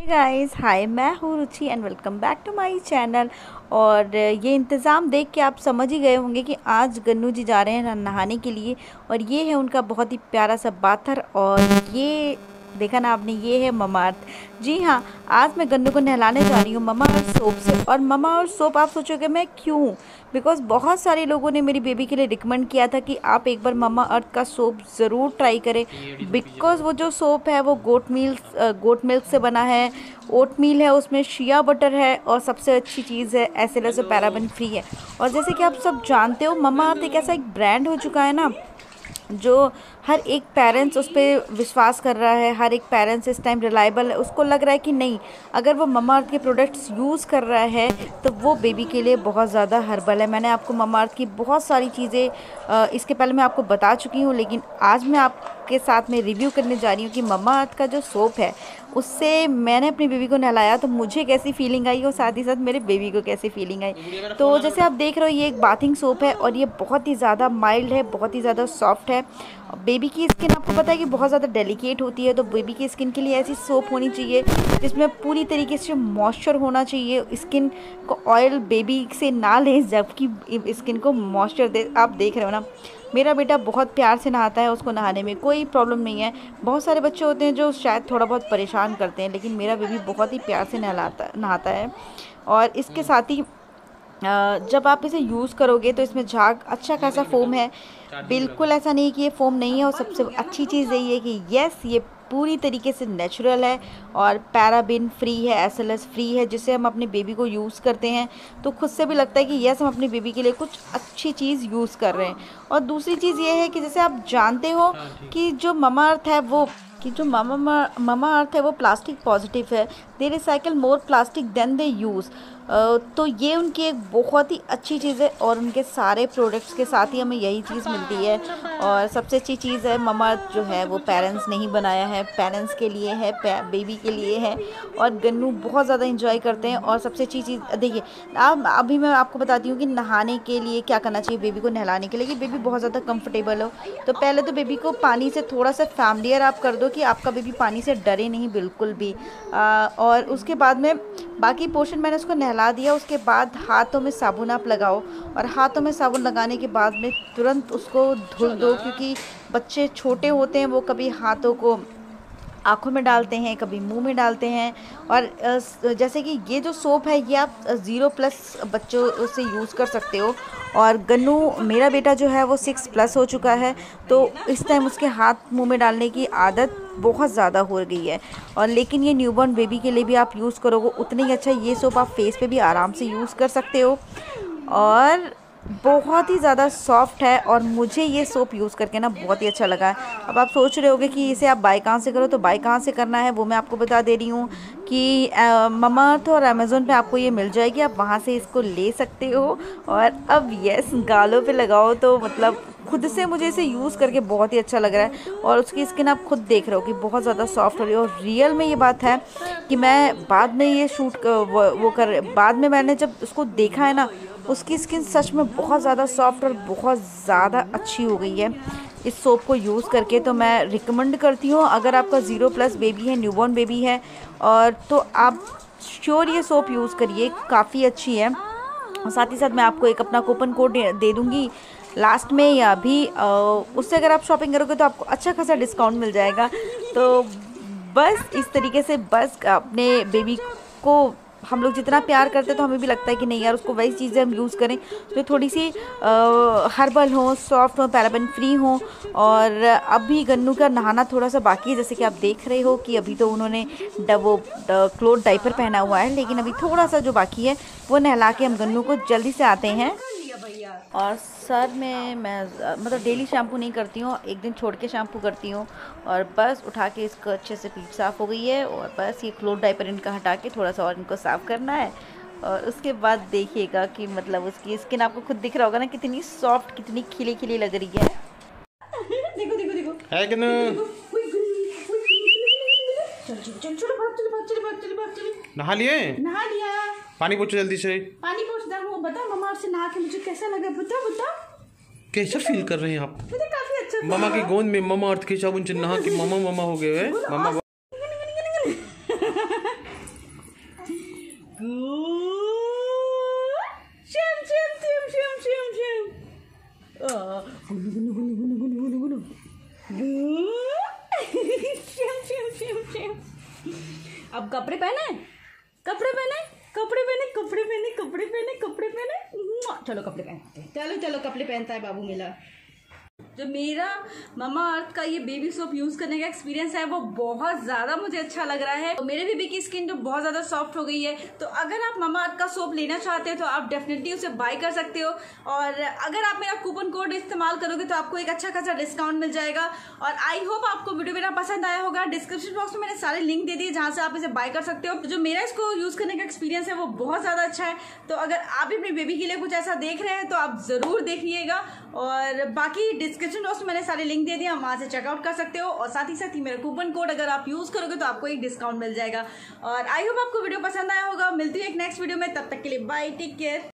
Guys hi, मैं हूँ Ruchi and welcome back to my channel. और ये इंतज़ाम देख के आप समझ ही गए होंगे कि आज गन्नू जी जा रहे हैं नहाने के लिए। और ये है उनका बहुत ही प्यारा सा बाथर। और ये देखा ना आपने, ये है ममा अर्थ। जी हाँ, आज मैं गन्नू को नहलाने जा रही हूँ ममा अर्थ सोप से। और ममा अर्थ सोप आप सोचोगे मैं क्यों, बिकॉज़ बहुत सारे लोगों ने मेरी बेबी के लिए रिकमेंड किया था कि आप एक बार ममा अर्थ का सोप ज़रूर ट्राई करें। बिकॉज़ वो जो सोप है वो गोट मिल्क से बना है, ओट मील है, उसमें शिया बटर है और सबसे अच्छी चीज़ है एसिड से पैराबेन फ्री है। और जैसे कि आप सब जानते हो, ममा अर्थ एक ऐसा एक ब्रांड हो चुका है ना जो हर एक पेरेंट्स उस पर विश्वास कर रहा है। हर एक पेरेंट्स इस टाइम रिलायबल है, उसको लग रहा है कि नहीं, अगर वो ममा अर्थ के प्रोडक्ट्स यूज़ कर रहा है तो वो बेबी के लिए बहुत ज़्यादा हर्बल है। मैंने आपको ममा अर्थ की बहुत सारी चीज़ें इसके पहले मैं आपको बता चुकी हूँ, लेकिन आज मैं आपके साथ में रिव्यू करने जा रही हूँ कि ममा अर्थ का जो सोप है उससे मैंने अपनी बेबी को नहलाया तो मुझे कैसी फीलिंग आई और साथ ही साथ मेरे बेबी को कैसी फीलिंग आई। तो जैसे आप देख रहे हो, ये एक बाथिंग सोप है और ये बहुत ही ज़्यादा माइल्ड है, बहुत ही ज़्यादा सॉफ्ट है। बेबी की स्किन आपको पता है कि बहुत ज़्यादा डेलिकेट होती है, तो बेबी की स्किन के लिए ऐसी सोप होनी चाहिए जिसमें पूरी तरीके से मॉइस्चर होना चाहिए। स्किन को ऑयल बेबी से ना ले जबकि स्किन को मॉइस्चर दे। आप देख रहे हो ना, मेरा बेटा बहुत प्यार से नहाता है, उसको नहाने में कोई प्रॉब्लम नहीं है। बहुत सारे बच्चे होते हैं जो शायद थोड़ा बहुत परेशान करते हैं, लेकिन मेरा बेबी बहुत ही प्यार से नहाता है। और इसके साथ ही जब आप इसे यूज़ करोगे तो इसमें झाग अच्छा खासा फोम है, बिल्कुल ऐसा नहीं कि ये फोम नहीं है। और सबसे अच्छी चीज़ यही है कि यस, ये पूरी तरीके से नेचुरल है और पैराबिन फ्री है, एसएलएस फ्री है, जिसे हम अपने बेबी को यूज़ करते हैं तो खुद से भी लगता है कि यस, हम अपने बेबी के लिए कुछ अच्छी चीज़ यूज़ कर रहे हैं। और दूसरी चीज़ ये है कि जैसे आप जानते हो कि जो ममा अर्थ है वो प्लास्टिक पॉजिटिव है। They recycle more plastic than they use. तो ये उनकी एक बहुत ही अच्छी चीज़ है और उनके सारे प्रोडक्ट्स के साथ ही हमें यही चीज़ मिलती है। और सबसे अच्छी चीज़ है, ममा अर्थ जो है वो पेरेंट्स नहीं बनाया है, पेरेंट्स के लिए है, बेबी के लिए है। और गन्नू बहुत ज़्यादा इंजॉय करते हैं। और सबसे अच्छी चीज़ देखिए, अभी मैं आपको बताती हूँ कि नहाने के लिए क्या करना चाहिए बेबी को नहलाने के लिए कि बेबी बहुत ज़्यादा कंफर्टेबल हो। तो पहले तो बेबी को पानी से थोड़ा सा फैमिलियर आप कर दो कि आपका बेबी पानी से डरे नहीं बिल्कुल भी। और उसके बाद में बाकी पोर्शन मैंने उसको नहला दिया। उसके बाद हाथों में साबुन आप लगाओ और हाथों में साबुन लगाने के बाद में तुरंत उसको धुल दो, क्योंकि बच्चे छोटे होते हैं, वो कभी हाथों को आँखों में डालते हैं, कभी मुंह में डालते हैं। और जैसे कि ये जो सोप है ये आप 0+ बच्चों से यूज़ कर सकते हो। और गन्नू मेरा बेटा जो है वो 6+ हो चुका है, तो इस टाइम उसके हाथ मुंह में डालने की आदत बहुत ज़्यादा हो गई है। और लेकिन ये न्यूबॉर्न बेबी के लिए भी आप यूज़ करोगे उतनी ही अच्छा। ये सोप आप फेस पे भी आराम से यूज़ कर सकते हो और बहुत ही ज़्यादा सॉफ्ट है। और मुझे ये सोप यूज़ करके ना बहुत ही अच्छा लगा है। अब आप सोच रहे होगे कि इसे आप बाय कहाँ से करो, तो बाय कहाँ से करना है वो मैं आपको बता दे रही हूँ कि ममा अर्थ और अमेज़ोन पे आपको ये मिल जाएगी, आप वहाँ से इसको ले सकते हो। और अब यस, गालों पे लगाओ तो मतलब खुद से मुझे इसे यूज़ करके बहुत ही अच्छा लग रहा है। और उसकी स्किन आप खुद देख रहे हो कि बहुत ज़्यादा सॉफ्ट हो रही है। और रियल में ये बात है कि मैं बाद में ये बाद में मैंने जब उसको देखा है ना, उसकी स्किन सच में बहुत ज़्यादा सॉफ्ट और बहुत ज़्यादा अच्छी हो गई है इस सोप को यूज़ करके। तो मैं रिकमेंड करती हूँ, अगर आपका 0+ बेबी है, न्यूबॉर्न बेबी है, और तो आप श्योर ये सोप यूज़ करिए, काफ़ी अच्छी है। और साथ ही साथ मैं आपको एक अपना कूपन कोड दे दूँगी लास्ट में, या अभी उससे अगर आप शॉपिंग करोगे तो आपको अच्छा खासा डिस्काउंट मिल जाएगा। तो बस इस तरीके से बस अपने बेबी को हम लोग जितना प्यार करते हैं तो हमें भी लगता है कि नहीं यार, उसको वही चीज़ें हम यूज़ करें जो थोड़ी सी हर्बल हो, सॉफ्ट हो, पैराबेन फ्री हो। और अभी गन्नू का नहाना थोड़ा सा बाकी है, जैसे कि आप देख रहे हो कि अभी तो उन्होंने क्लोथ डाइपर पहना हुआ है, लेकिन अभी थोड़ा सा जो बाकी है वो नहला के हम गन्नू को जल्दी से आते हैं। और सर में मैं मतलब डेली शैम्पू नहीं करती हूँ, एक दिन छोड़ के शैम्पू करती हूँ। और बस उठा के इसको अच्छे से पीठ साफ़ हो गई है। और बस ये क्लोथ डाइपर इनका हटा के थोड़ा सा और इनको साफ़ करना है। और उसके बाद देखिएगा कि मतलब उसकी स्किन आपको खुद दिख रहा होगा ना, कितनी सॉफ्ट, कितनी खिली खिली लग रही है। देखो देखो देखो है कि नहा लिए? नहा लिया। पानी पूछो जल्दी से। पानी पूछता हूँ, बता ममा से नहा के मुझे कैसा लगा, बता। कैसा फील कर रहे हैं आप? मुझे काफी अच्छा था। मामा की गोद में ममा अर्थ के साबुन से नहा के मामा हो गए हैं। मामा शिम शिम शिम शिम शिम शिम। गुनु गुनु गुनु गुनु गुनु गुनु गुनु। शिम शिम शिम शिम। अब कपड़े पहने, कपड़े पहने, कपड़े पहने, कपड़े पहने, कपड़े पहने, कपड़े पहने। चलो कपड़े पहनते हैं, चलो चलो कपड़े पहनता है बाबू मेरा। जो मेरा ममा अर्थ का ये बेबी सोप यूज़ करने का एक्सपीरियंस है वो बहुत ज़्यादा मुझे अच्छा लग रहा है। तो मेरे बेबी की स्किन जो बहुत ज़्यादा सॉफ्ट हो गई है, तो अगर आप ममा अर्थ का सोप लेना चाहते हो तो आप डेफिनेटली उसे बाय कर सकते हो। और अगर आप मेरा कूपन कोड इस्तेमाल करोगे तो आपको एक अच्छा खासा डिस्काउंट मिल जाएगा। और आई होप आपको वीडियो मेरा पसंद आया होगा। डिस्क्रिप्शन बॉक्स में मैंने सारे लिंक दे दिए जहाँ से आप इसे बाय कर सकते हो। तो जो मेरा इसको यूज़ करने का एक्सपीरियंस है वो बहुत ज़्यादा अच्छा है। तो अगर आप भी अपनी बेबी के लिए कुछ ऐसा देख रहे हैं तो आप ज़रूर देखिएगा। और बाकी डिस्क्रिप्शन बॉक्स में मैंने सारे लिंक दे दिया, वहाँ से चेकआउट कर सकते हो। और साथ ही मेरा कूपन कोड अगर आप यूज़ करोगे तो आपको एक डिस्काउंट मिल जाएगा। और आई होप आपको वीडियो पसंद आया होगा। मिलती है एक नेक्स्ट वीडियो में, तब तक के लिए बाय, टेक केयर।